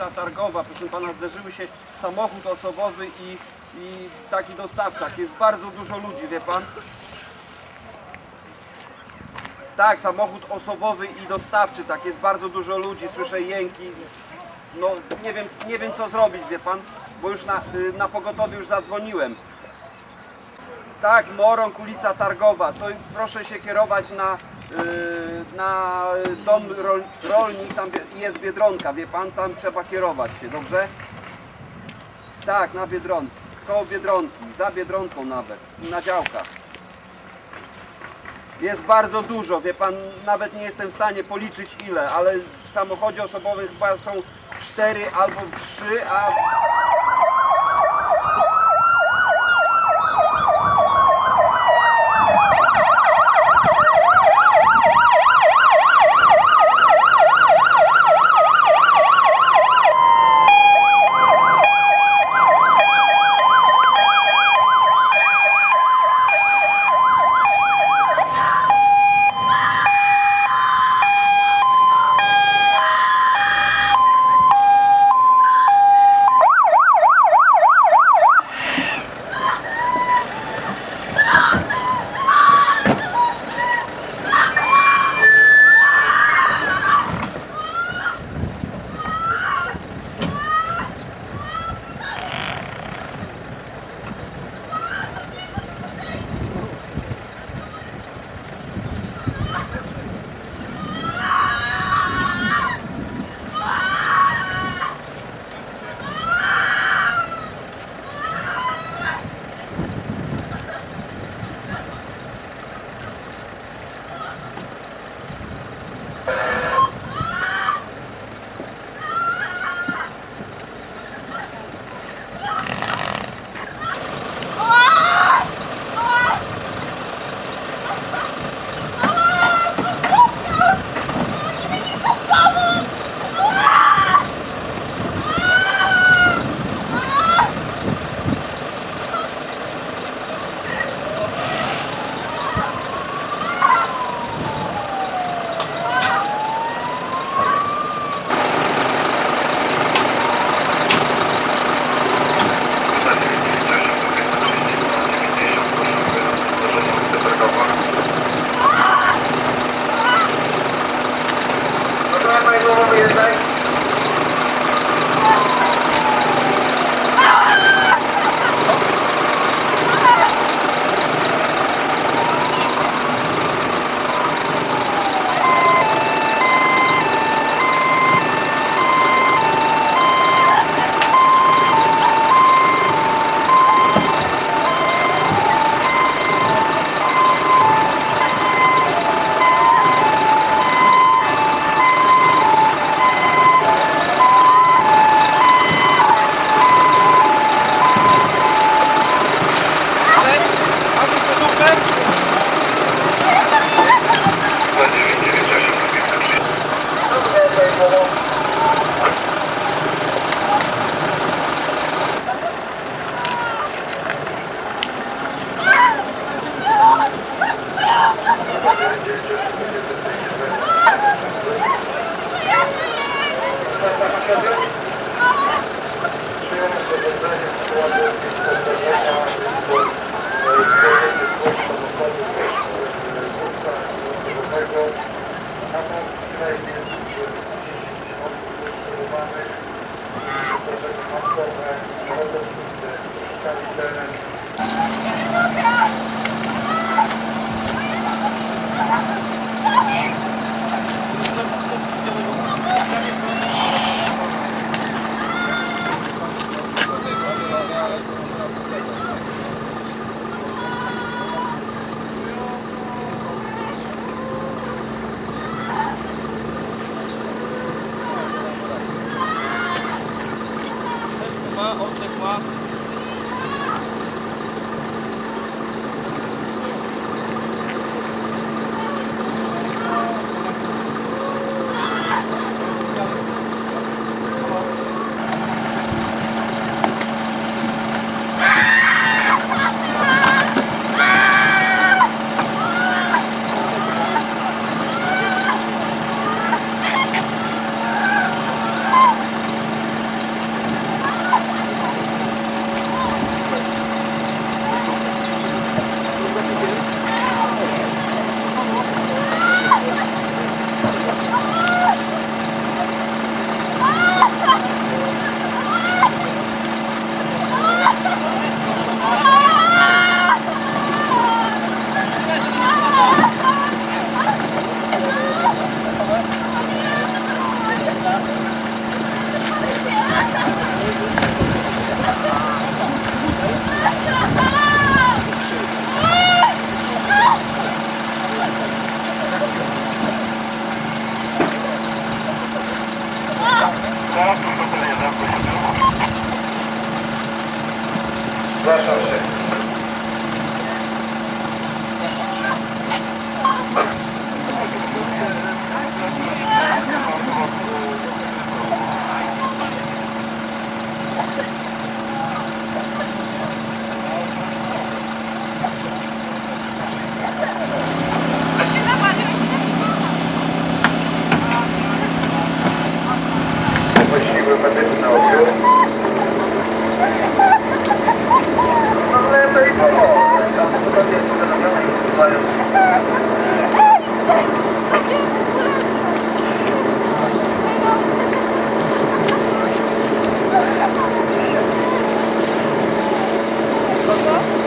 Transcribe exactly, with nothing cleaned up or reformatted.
ulica Targowa. Proszę pana, zderzyły się samochód osobowy i, i taki dostawczak. Jest bardzo dużo ludzi, wie pan? Tak, samochód osobowy i dostawczy, tak, jest bardzo dużo ludzi, słyszę jęki. No nie wiem, nie wiem co zrobić, wie pan, bo już na, na pogotowie już zadzwoniłem. Tak, Morąg, ulica Targowa, to proszę się kierować na, yy, na dom rol, rolnik, tam jest Biedronka, wie pan, tam trzeba kierować się, dobrze? Tak, na Biedronkę, koło Biedronki, za Biedronką nawet, na działkach. Jest bardzo dużo, wie pan, nawet nie jestem w stanie policzyć ile, ale w samochodzie osobowym chyba są cztery albo trzy, a... ma, oddech ma. To jest... Co to?